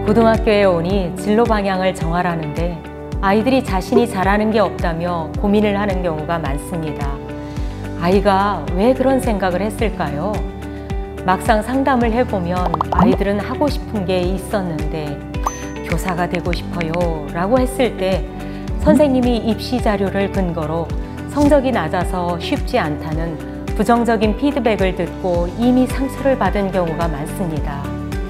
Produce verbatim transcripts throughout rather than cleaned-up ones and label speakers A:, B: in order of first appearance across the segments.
A: 고등학교에 오니 진로 방향을 정하라는데 아이들이 자신이 잘하는 게 없다며 고민을 하는 경우가 많습니다. 아이가 왜 그런 생각을 했을까요? 막상 상담을 해보면 아이들은 하고 싶은 게 있었는데 교사가 되고 싶어요 라고 했을 때 선생님이 입시 자료를 근거로 성적이 낮아서 쉽지 않다는 부정적인 피드백을 듣고 이미 상처를 받은 경우가 많습니다.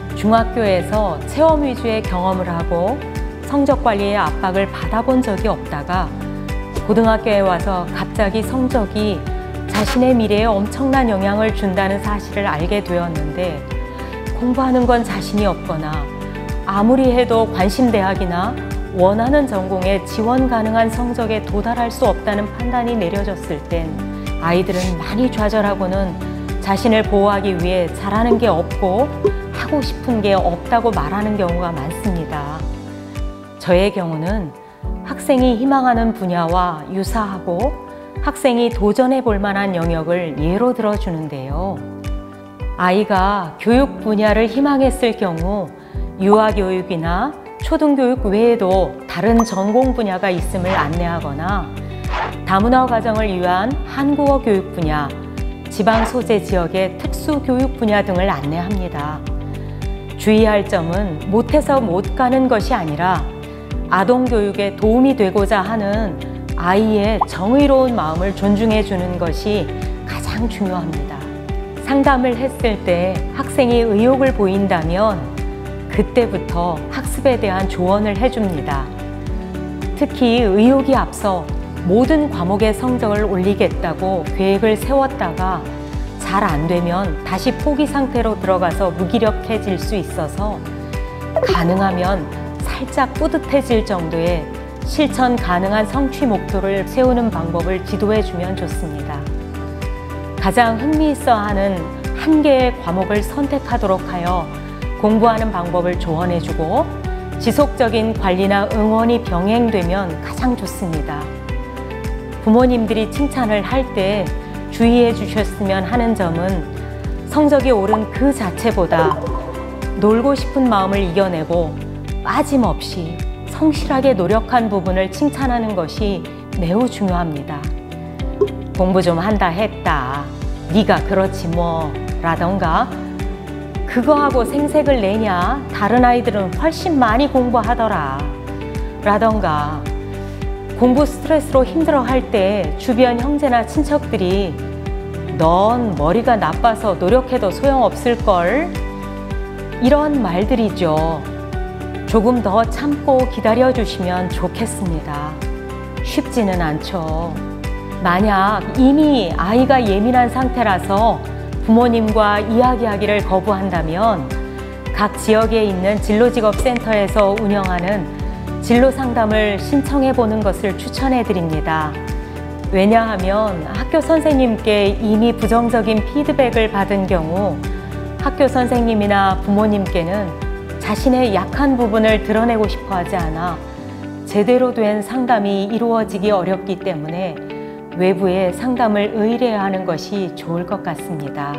A: 중학교에서 체험 위주의 경험을 하고 성적 관리의 압박을 받아본 적이 없다가 고등학교에 와서 갑자기 성적이 자신의 미래에 엄청난 영향을 준다는 사실을 알게 되었는데 공부하는 건 자신이 없거나 아무리 해도 관심대학이나 원하는 전공에 지원 가능한 성적에 도달할 수 없다는 판단이 내려졌을 땐 아이들은 많이 좌절하고는 자신을 보호하기 위해 잘하는 게 없고 하고 싶은 게 없다고 말하는 경우가 많습니다. 저의 경우는 학생이 희망하는 분야와 유사하고 학생이 도전해 볼 만한 영역을 예로 들어주는데요. 아이가 교육 분야를 희망했을 경우 유아교육이나 초등교육 외에도 다른 전공 분야가 있음을 안내하거나 다문화 가정을 위한 한국어 교육 분야, 지방 소재 지역의 특수교육 분야 등을 안내합니다. 주의할 점은 못해서 못 가는 것이 아니라 아동교육에 도움이 되고자 하는 아이의 정의로운 마음을 존중해 주는 것이 가장 중요합니다. 상담을 했을 때 학생이 의욕을 보인다면 그때부터 학습에 대한 조언을 해줍니다. 특히 의욕이 앞서 모든 과목의 성적을 올리겠다고 계획을 세웠다가 잘 안 되면 다시 포기 상태로 들어가서 무기력해질 수 있어서 가능하면 살짝 뿌듯해질 정도의 실천 가능한 성취 목표를 세우는 방법을 지도해주면 좋습니다. 가장 흥미있어하는 한 개의 과목을 선택하도록 하여 공부하는 방법을 조언해주고 지속적인 관리나 응원이 병행되면 가장 좋습니다. 부모님들이 칭찬을 할 때 주의해 주셨으면 하는 점은 성적이 오른 그 자체보다 놀고 싶은 마음을 이겨내고 빠짐없이 성실하게 노력한 부분을 칭찬하는 것이 매우 중요합니다. 공부 좀 한다 했다, 네가 그렇지 뭐 라던가 그거하고 생색을 내냐, 다른 아이들은 훨씬 많이 공부하더라 라던가 공부 스트레스로 힘들어할 때 주변 형제나 친척들이 넌 머리가 나빠서 노력해도 소용없을걸 이런 말들이죠. 조금 더 참고 기다려주시면 좋겠습니다. 쉽지는 않죠. 만약 이미 아이가 예민한 상태라서 부모님과 이야기하기를 거부한다면 각 지역에 있는 진로직업센터에서 운영하는 진로 상담을 신청해 보는 것을 추천해 드립니다. 왜냐하면 학교 선생님께 이미 부정적인 피드백을 받은 경우 학교 선생님이나 부모님께는 자신의 약한 부분을 드러내고 싶어 하지 않아 제대로 된 상담이 이루어지기 어렵기 때문에 외부에 상담을 의뢰하는 것이 좋을 것 같습니다.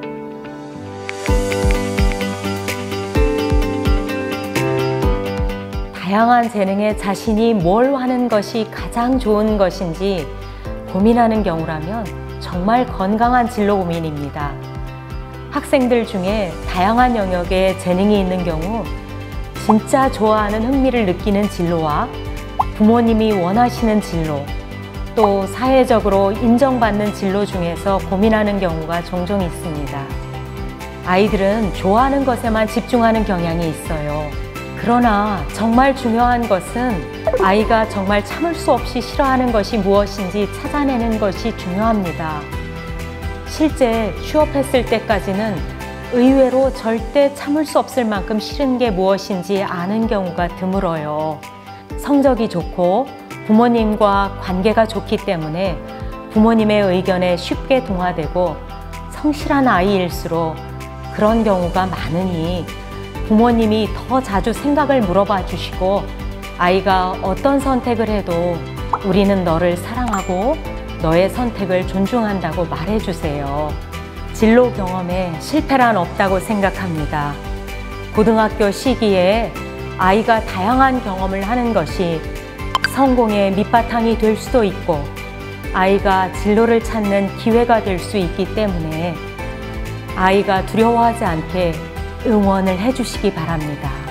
A: 다양한 재능에 자신이 뭘 하는 것이 가장 좋은 것인지 고민하는 경우라면 정말 건강한 진로 고민입니다. 학생들 중에 다양한 영역에 재능이 있는 경우 진짜 좋아하는 흥미를 느끼는 진로와 부모님이 원하시는 진로, 또 사회적으로 인정받는 진로 중에서 고민하는 경우가 종종 있습니다. 아이들은 좋아하는 것에만 집중하는 경향이 있어요. 그러나 정말 중요한 것은 아이가 정말 참을 수 없이 싫어하는 것이 무엇인지 찾아내는 것이 중요합니다. 실제 취업했을 때까지는 의외로 절대 참을 수 없을 만큼 싫은 게 무엇인지 아는 경우가 드물어요. 성적이 좋고 부모님과 관계가 좋기 때문에 부모님의 의견에 쉽게 동화되고 성실한 아이일수록 그런 경우가 많으니 부모님이 더 자주 생각을 물어봐 주시고 아이가 어떤 선택을 해도 우리는 너를 사랑하고 너의 선택을 존중한다고 말해주세요. 진로 경험에 실패란 없다고 생각합니다. 고등학교 시기에 아이가 다양한 경험을 하는 것이 성공의 밑바탕이 될 수도 있고 아이가 진로를 찾는 기회가 될 수 있기 때문에 아이가 두려워하지 않게 응원을 해주시기 바랍니다.